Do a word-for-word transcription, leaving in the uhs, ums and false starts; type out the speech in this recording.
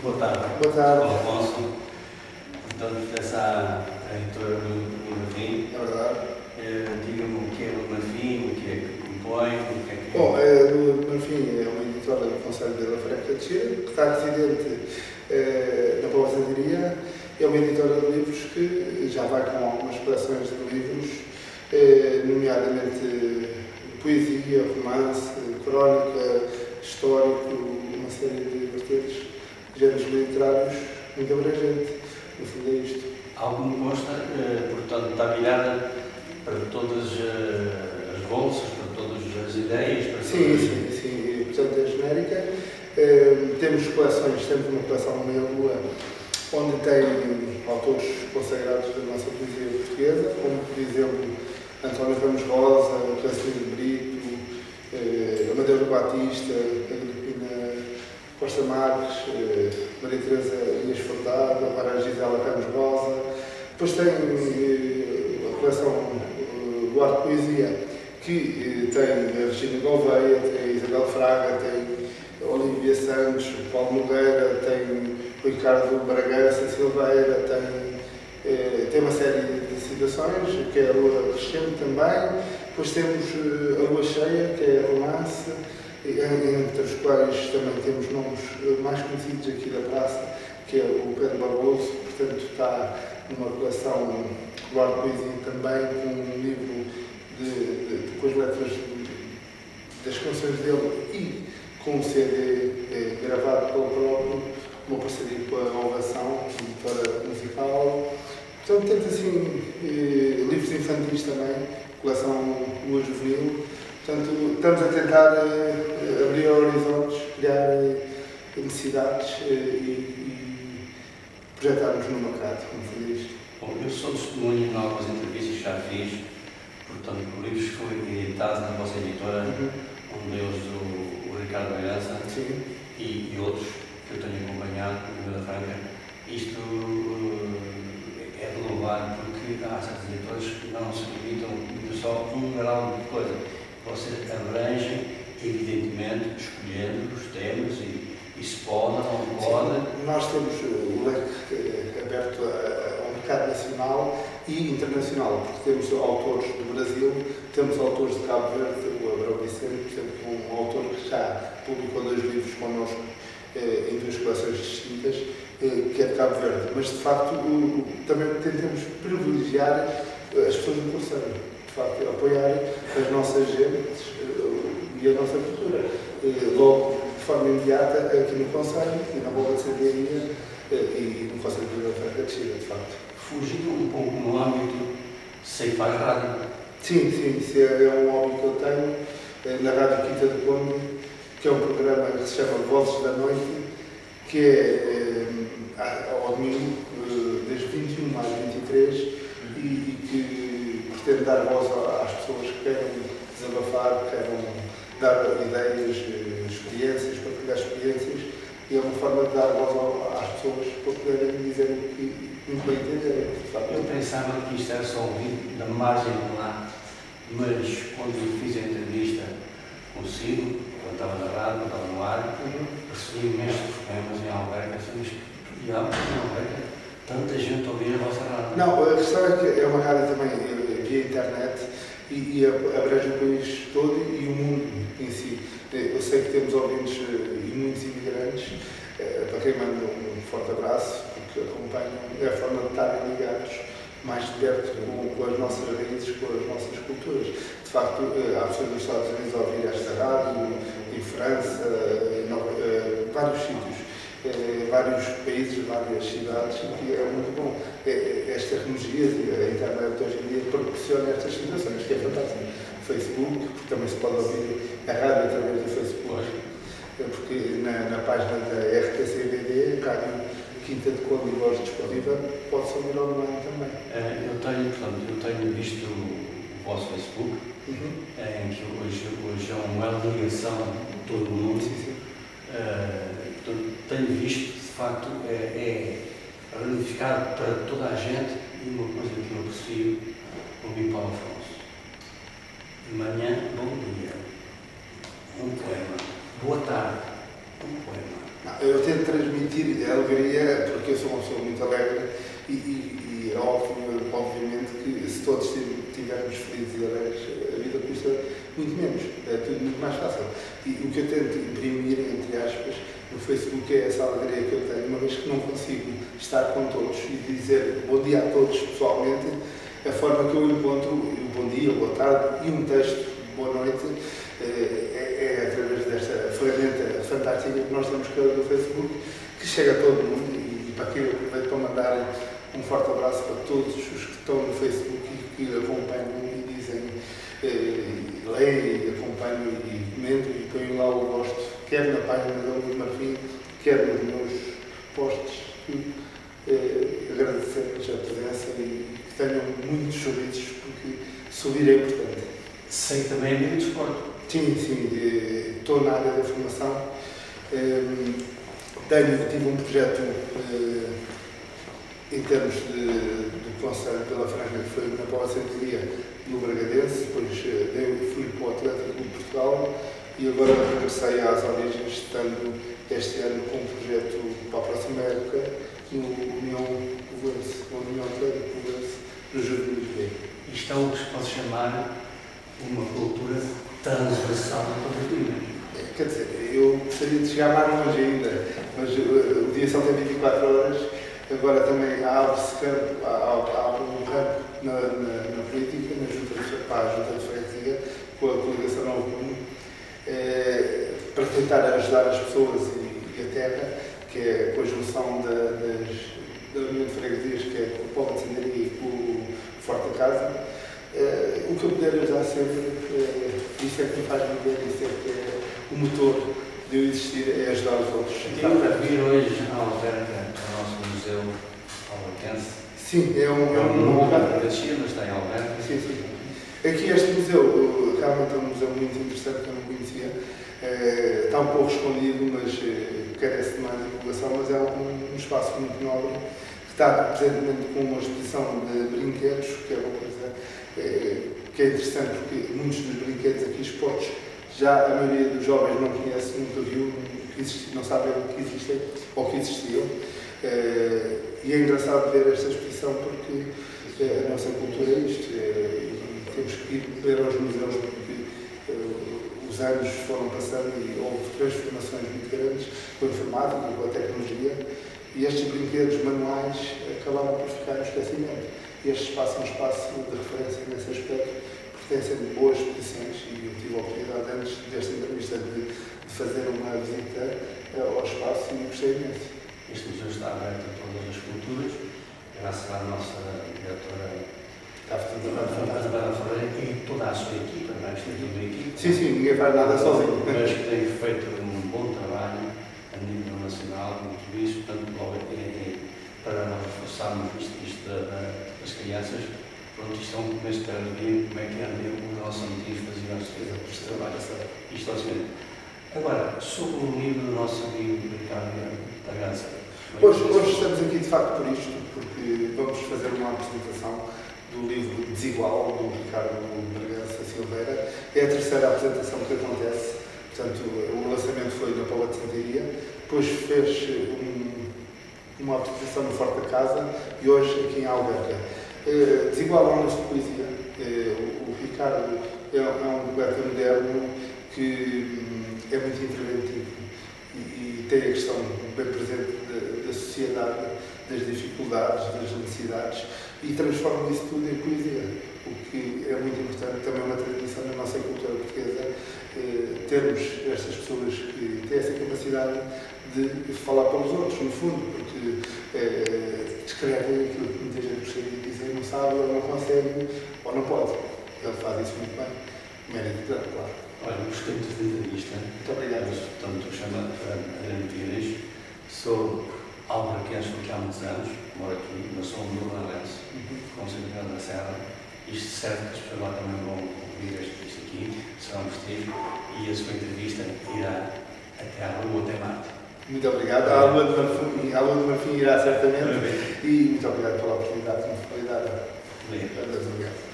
Boa tarde. Boa tarde. Alfonso. Portanto, essa a editora do Marfim. É verdade. Eh, Diga-me o que é o Marfim, o que é que compõe, o que é que... Bom, é, o Marfim é uma editora do Conselho de Vila Franca de Xira, que está residente eh, na Póvoa de Santiria. É uma editora de livros que já vai com algumas coleções de livros, eh, nomeadamente poesia, romance, crónica, histórico, uma série de vertentes, géneros literários muito abrangente. No fundo é isto. Algo me consta, eh, portanto, está virada para todas eh, as bolsas, para todas as ideias, para Sim, todas... sim, sim. E, portanto, é genérica. Eh, temos coleções, temos uma coleção no Meia Lua, onde tem autores consagrados da nossa poesia portuguesa, como, por exemplo, António Ramos Rosa, Cancelino Brito, eh, Amadeu Batista, Agripina Costa Marques, eh, Maria Teresa Dias Furtado, Maria Gisela Ramos Rosa. Depois tem eh, a coleção eh, do Arte Poesia, que eh, tem a Regina Gouveia, tem a Isabel Fraga, tem a Olivia Santos, o Paulo Nogueira, tem o Ricardo Bragança Silveira, tem, eh, tem uma série de citações, que é a Lua Crescente também. Depois temos eh, a Lua Cheia, que é romance, entre os quais também temos nomes mais conhecidos aqui da praça, que é o Pedro Barroso. Portanto, está numa coleção do Arte Poesia também, com um livro de, de, de, com as letras das canções dele e com um C D eh, gravado pelo próprio, uma parceria com a Ovação, editora musical. Portanto, temos assim eh, livros infantis também, coleção Lua Juvenil. Portanto, estamos a tentar eh, abrir horizontes, criar eh, necessidades eh, e, e projetarmos no mercado, como foi isto. Bom, eu sou testemunho de algumas entrevistas que já fiz, portanto, por livros que foram editados na vossa editora, Uhum. um deles o, o Ricardo Bragança e, e outros que eu tenho acompanhado no Vila Franca. Isto uh, é de louvar, porque há certas editoras que não se limitam só a um grau de coisa. Vocês abrangem, evidentemente, escolhendo os temas e, e se pode ou não pode. Sim, nós temos o leque aberto ao mercado nacional e internacional, porque temos autores do Brasil, temos autores de Cabo Verde, o Abrão Vicente, por exemplo, um autor que já publicou dois livros connosco eh, em duas coleções distintas, eh, que é de Cabo Verde. Mas, de facto, o, também tentamos privilegiar as pessoas do Conselho. De facto, apoiar as nossas gentes uh, e a nossa cultura. Uh, logo, de forma imediata, aqui no Conselho, e na Póvoa de Santiria, uh, e no Conselho de Vila Franca de Xira, de facto. Fugindo um pouco no âmbito, sei que faz rádio. Sim, sim, isso é um hobby que eu tenho, uh, na Rádio Quinta do Conde, que é um programa que se chama Vozes da Noite, que é uh, ao domingo, uh, desde vinte e um às vinte e três, e, e que pretende dar voz às pessoas que querem desabafar, que querem dar ideias, experiências, partilhar experiências, e é uma forma de dar voz às pessoas para poderem dizer o que muito bem entenderem. Eu pensava que isto era só ouvido da margem de lá, mas quando fiz a entrevista consigo, quando estava na rádio, quando estava no ar, uhum. percebi imensos problemas em Alverca, mas que diabo em Alverca? Tanta gente ouvir a vossa rádio. Não, a questão é que é uma rádio também via internet e, e abrange o país todo e o mundo em si. Eu sei que temos ouvintes e muitos imigrantes, para quem manda um forte abraço, porque acompanham, é a forma de estarem ligados mais de perto com, com as nossas raízes, com as nossas culturas. De facto, há pessoas nos Estados Unidos a ouvir esta rádio, em França, em Nova, vários sítios. Eh, vários países, várias cidades, e é muito bom. Eh, esta tecnologia, a internet hoje em dia proporciona estas situações, que é fantástico. Facebook, porque também se pode ouvir a rádio através do Facebook, eh, porque na, na página da R T C V D, a Rádio Quinta de Conde e Voz Disponível, pode-se ouvir online também. Uh, eu tenho, portanto, eu tenho visto o vosso Facebook, uhum. em que hoje, hoje é uma ligação de todo o mundo. Sim, sim. Uh, Portanto, tenho visto, de facto, é, é ramificado para toda a gente, e uma coisa que eu aprecio, ouvi Paulo Afonso. De manhã, bom dia. Um poema. Boa tarde. Um poema. Não, eu tento transmitir a alegria, porque eu sou uma pessoa muito alegre e, e, e é óbvio, obviamente que se todos estivermos felizes e alegres, a vida custa muito menos, é tudo muito mais fácil. E o que eu tento imprimir, entre aspas, no Facebook é essa alegria que eu tenho, uma vez que não consigo estar com todos e dizer bom dia a todos pessoalmente, a forma que eu encontro o bom dia, boa tarde e um texto, boa noite, é, é através desta ferramenta fantástica que nós temos no Facebook, que chega a todo mundo, e para aqui eu aproveito para mandar um forte abraço para todos os que estão no Facebook e que acompanham e dizem, eh, leem e acompanham e comentam e põem lá o gosto, quer na página da Luz Marfim, quer nos meus posts, tudo. Eh, agradecer-lhes a presença e que tenham muitos sorrisos, porque sorrir é importante. Sei também meio de desporto. Sim, sim, eh, estou na área da formação. Eh, tenho, tive um projeto eh, em termos de, do Conselho pela Franja, que foi na pós-centenaria no Bragadense, depois eh, fui para o Atlético de Portugal e agora regressei às origens, estando este ano com um projeto para a próxima época no União Povoense, na União Atlético Povoense, no Juvenil B. Isto é o que se pode chamar uma cultura transversal a todas as linhas. Quer dizer, eu gostaria de chegar mais longe ainda, mas uh, o dia só tem vinte e quatro horas, agora também abre-se campo, abre um campo na, na, na política, na junta de, para a Junta de Freguesia, com a coligação Novo Mundo, eh, para tentar ajudar as pessoas e, e a terra, que é com a junção da, das, da União de Freguesias, que é com o Povo de Sandaria e com o Forte da Casa. Uh, o que eu puder ajudar sempre, uh, isso é que me faz viver, isso é que é o motor de eu existir, é ajudar os outros. Tenho para vir hoje à Alverca, ao nosso museu alverquense. Sim, é um... É um lugar para descer, mas está em Alverca. Sim, sim. Aqui este museu, realmente é um museu muito interessante que eu não conhecia. Uh, está um pouco escondido, mas uh, carece de mais divulgação, mas é um, um espaço muito nobre, que está presentemente com uma exposição de brinquedos, que é uma coisa que é interessante, porque muitos dos brinquedos aqui expostos, já a maioria dos jovens não conhece, nunca viu, não sabem que existem ou que existiam. E é engraçado ver esta exposição porque a nossa cultura é isto. E temos que ir ver aos museus porque os anos foram passando e houve transformações muito grandes com a informática, com a tecnologia, e estes brinquedos manuais acabaram por ficar no esquecimento. Este espaço é um espaço de referência nesse aspecto, porque tem sempre boas exposições e eu tive a oportunidade antes desta entrevista de, de fazer uma visita ao espaço e gostei imenso. Este museu está aberto a todas as culturas, graças à nossa diretora Fernanda e toda a sua equipa, não é? Isto é tudo a equipa. Sim, sim, ninguém faz nada sozinho. Mas que tem feito um bom trabalho a nível nacional, muito isso, portanto, logo é, para nós reforçarmos isto, isto da, da, das crianças, pronto, isto é um começo para ver como é que anda o nosso motivo fazer este trabalho, isto assim. Agora, sobre o livro do nosso amigo Ricardo Bragança. Hoje, hoje estamos aqui de facto por isto, porque vamos fazer uma apresentação do livro Desigual, do Ricardo Bragança Silveira. É a terceira apresentação que acontece, portanto, o lançamento foi na Paula de Santaria, depois fez um uma apresentação no Forte da Casa e hoje aqui em Alverca. Uh, Desigual é um livro de poesia. Uh, o Ricardo é, é um poeta moderno que um, é muito interventivo e, e tem a questão bem presente da, da sociedade, das dificuldades, das necessidades e transforma isso tudo em poesia, o que é muito importante, também é uma tradição da nossa cultura portuguesa, uh, termos estas pessoas que têm essa capacidade de falar para os outros, no fundo, porque eh, descrevem aquilo que muita gente gostaria de dizer, não sabe, ou não consegue, ou não pode. Ele faz isso muito bem. Mérito dele, claro. Olha, gostei muito da entrevista. Muito obrigado. Portanto, chamo-me Adriano Pires, sou alverquense há muitos anos, moro aqui, mas sou um bornalense, uhum. com Santiago da Serra. Isto serve que as pessoas lá também vão ouvir isto aqui, serão vestir, e a sua entrevista irá até à Lua, até Marte. Muito obrigado. A Lua de Marfim, a Lua de Marfim irá certamente. E muito obrigado pela oportunidade que me foi dada. Obrigado. Obrigado.